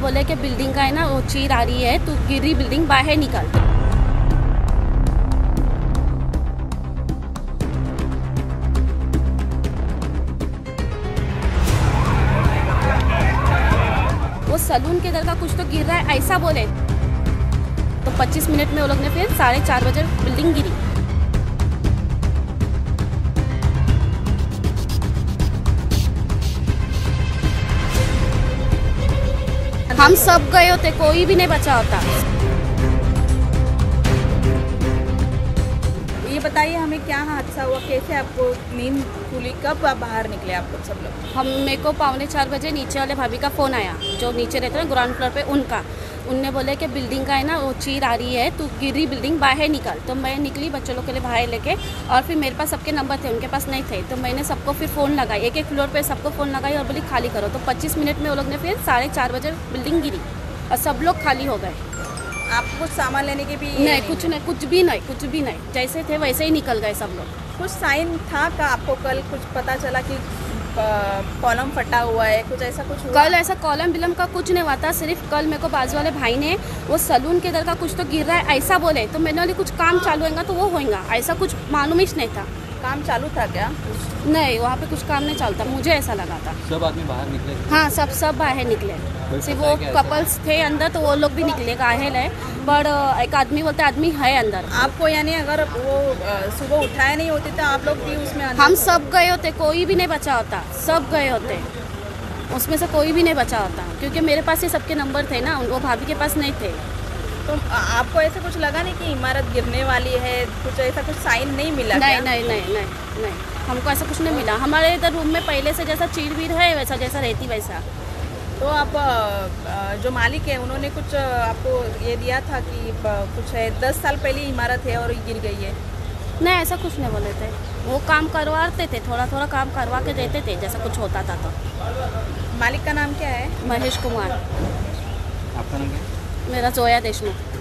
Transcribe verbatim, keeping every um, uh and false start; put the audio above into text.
बोले कि बिल्डिंग का है ना वो चीर आ रही है, तू गिरी बिल्डिंग बाहर निकल। वो सलून के इधर का कुछ तो गिर रहा है ऐसा बोले, तो पच्चीस मिनट में वो लोग ने फिर साढ़े चार बजे बिल्डिंग गिरी। हम सब गए होते, कोई भी नहीं बचा होता। ये बताइए हमें क्या हादसा हुआ, कैसे आपको नींद खुली, कब आप बाहर निकले आप लोग सब लोग? हम मेरे को पौने चार बजे नीचे वाले भाभी का फ़ोन आया, जो नीचे रहते हैं ग्राउंड फ्लोर पे, उनका उनने बोले कि बिल्डिंग का है ना वो चीर आ रही है, तू गिरी बिल्डिंग बाहर निकल। तो मैं निकली बच्चों लोग के लिए बाहर लेके, और फिर मेरे पास सबके नंबर थे, उनके पास नहीं थे, तो मैंने सबको फिर फ़ोन लगाई, एक एक फ्लोर पे सबको फ़ोन लगाई और बोली खाली करो। तो पच्चीस मिनट में वो लोग ने फिर साढ़े चार बजे बिल्डिंग गिरी और सब लोग खाली हो गए। आपको कुछ सामान लेने के भी नहीं, नहीं कुछ नहीं, कुछ भी नहीं, कुछ भी नहीं, जैसे थे वैसे ही निकल गए सब लोग। कुछ साइन था का आपको? कल कुछ पता चला कि कॉलम फटा हुआ है, कुछ ऐसा कुछ हुआ? कल ऐसा कॉलम बिलम का कुछ नहीं हुआ था, सिर्फ कल मेरे को बाजू वाले भाई ने वो सलून के इधर का कुछ तो गिर रहा है ऐसा बोले, तो मैंने बोली कुछ काम चालू होगा तो वो होगा, ऐसा कुछ मालूम ही नहीं था। काम चालू था क्या? नहीं, वहाँ पे कुछ काम नहीं चलता, मुझे ऐसा लगा था। सब आदमी बाहर निकले? हाँ, सब सब बाहर निकले, सिर्फ वो कपल्स थे अंदर, तो वो लोग भी निकले काहेल है, पर एक आदमी बोलते आदमी है अंदर। आपको यानी अगर वो सुबह उठाए नहीं होते तो आप लोग भी उसमें अंदर? हम सब गए होते, कोई भी नहीं बचा होता, सब गए होते, उसमें से कोई भी नहीं बचा होता, क्योंकि मेरे पास ये सबके नंबर थे ना, वो भाभी के पास नहीं थे। तो आपको ऐसा कुछ लगा नहीं कि इमारत गिरने वाली है, कुछ ऐसा कुछ साइन नहीं मिला? नहीं नहीं नहीं नहीं नहीं, हमको ऐसा कुछ नहीं मिला। हमारे इधर रूम में पहले से जैसा चीर वीर है वैसा जैसा रहती वैसा। तो आप जो मालिक है उन्होंने कुछ आपको ये दिया था कि कुछ है दस साल पहले इमारत है और गिर गई है? नहीं, ऐसा कुछ नहीं बोले थे, वो काम करवाते थे, थोड़ा थोड़ा काम करवा के देते थे जैसा कुछ होता था। तो मालिक का नाम क्या है? महेश कुमार। आपका नाम क्या है? मेरा जोया देशमुख।